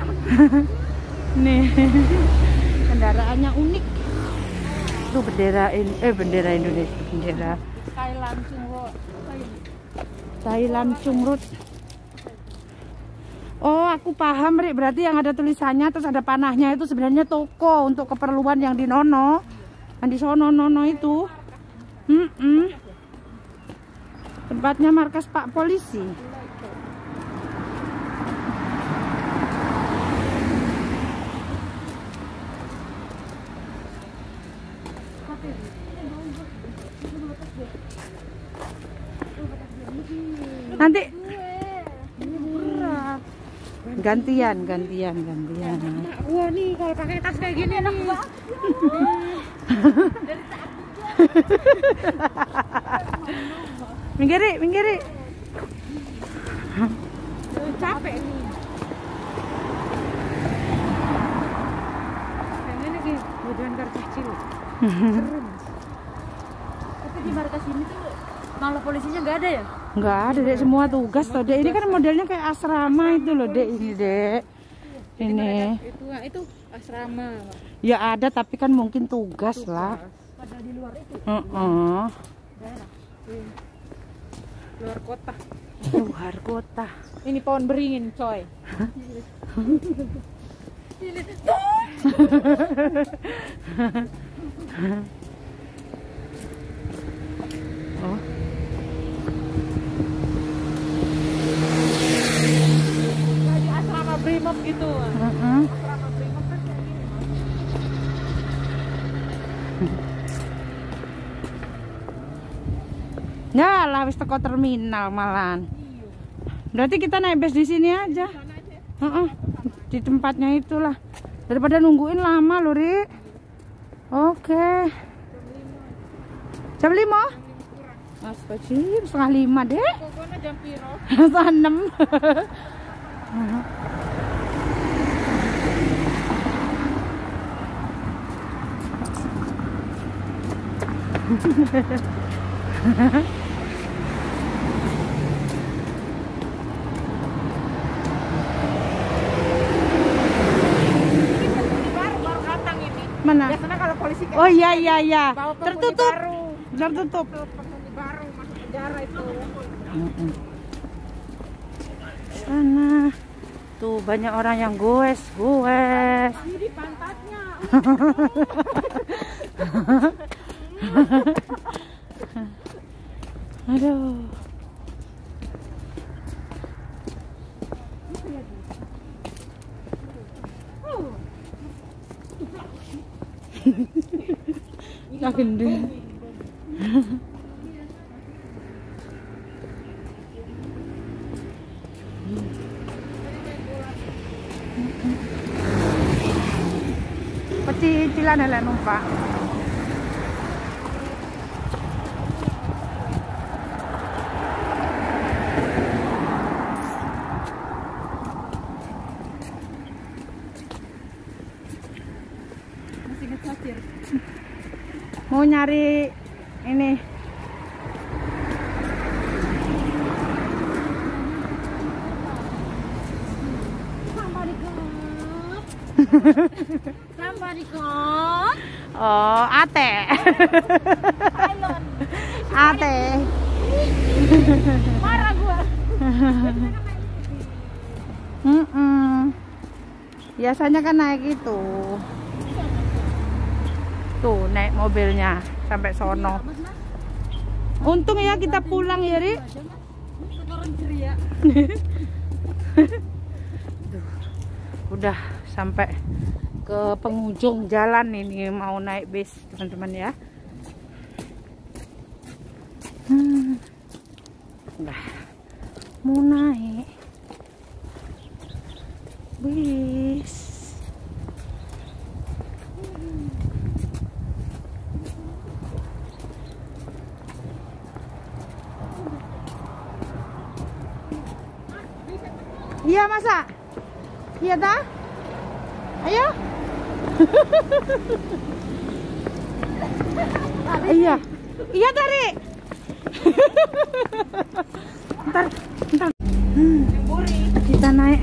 Nih, kendaraannya unik. Tuh bendera in, eh bendera Indonesia, bendera Thailand Sumrut. Thailand Sumrut. Oh, aku paham, Rik. Berarti yang ada tulisannya terus ada panahnya itu sebenarnya toko untuk keperluan yang di Nono. Yang di sono Nono itu. Mm -mm. Tempatnya markas Pak Polisi. Nanti gantian, gantian, gantian. Wah nih kalau pakai tas kayak gini enak banget. Minggiri, minggiri. Capek nih. Pengen lagi bodohan kar kecil. Seru mas. Tapi di markas ini tuh kalau polisinya nggak ada ya? Nggak ada, Dek, semua tugas toh, Dek. Ini kan modelnya kayak asrama itu loh, Dek. Ini, Dek. Ini. Itu itu asrama. Ya ada, tapi kan mungkin tugas lah. Padahal di luar itu Heeh. daerah. Luar kota. Luar kota. Ini pohon beringin, coy. Oh. Jadi asrama Brimob gitu. Heeh. Asrama Brimob kan kayak gini, Mas. Ya lah, wis teko terminal malan. Berarti kita naik bus di sini aja. Heeh. Di tempatnya itulah. Daripada nungguin lama loh, Rik. Oke. Jam lima? Astagfirullah, setengah lima, Dek. Pokoknya jam piro. Setengah enam. Baru baru datang ini. Mana? Biasanya kalau polisi kayak Oh iya iya iya. bawa penghuni Tertutup. baru. Tertutup. Tuh, penghuni baru masuk penjara itu. Mm-mm. Sana. Tuh banyak orang yang goes, goes. Di pantatnya. Aduh. Tak gendeng. Pecicilan ala numpak. Mau nyari ini. Somebody God. Oh, ate. Thailand. Ate. Marah gua. Mm-mm. Biasanya kan naik itu. Tuh, naik mobilnya sampai sono. Untung ya kita pulang ya, Ri. Orang ceria. Udah sampai ke penghujung jalan ini, mau naik bis, teman-teman ya. Hmm. Udah mau naik bis. Iya masa? Iya dah? Ayo. Iya. Iya tarik. Ntar, ntar. Hmm. Kita naik,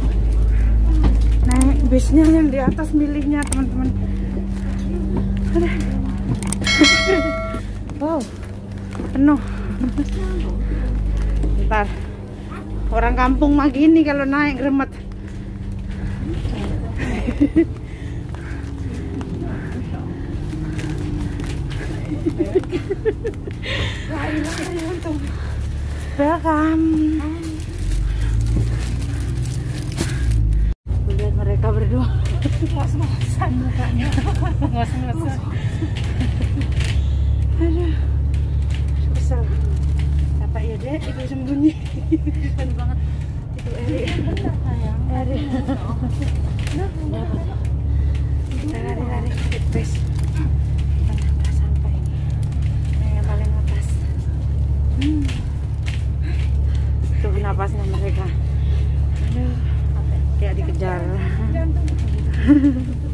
naik bisnya yang di atas miliknya teman-teman. Wow, penuh. Ntar, orang kampung mah gini kalau naik geremet. Welcome. Lihat mereka berdua ngos-ngosan mukanya. Ngos-ngosan. Aduh, susah. Kata ya dek, itu sembunyi. Kan banget. Itu Eri. Benar sayang. Eri. Kita lari-lari ke base. Udah sampai. Yang paling atas. Hmm. Tuh napasnya mereka. Aduh, kayak dikejar.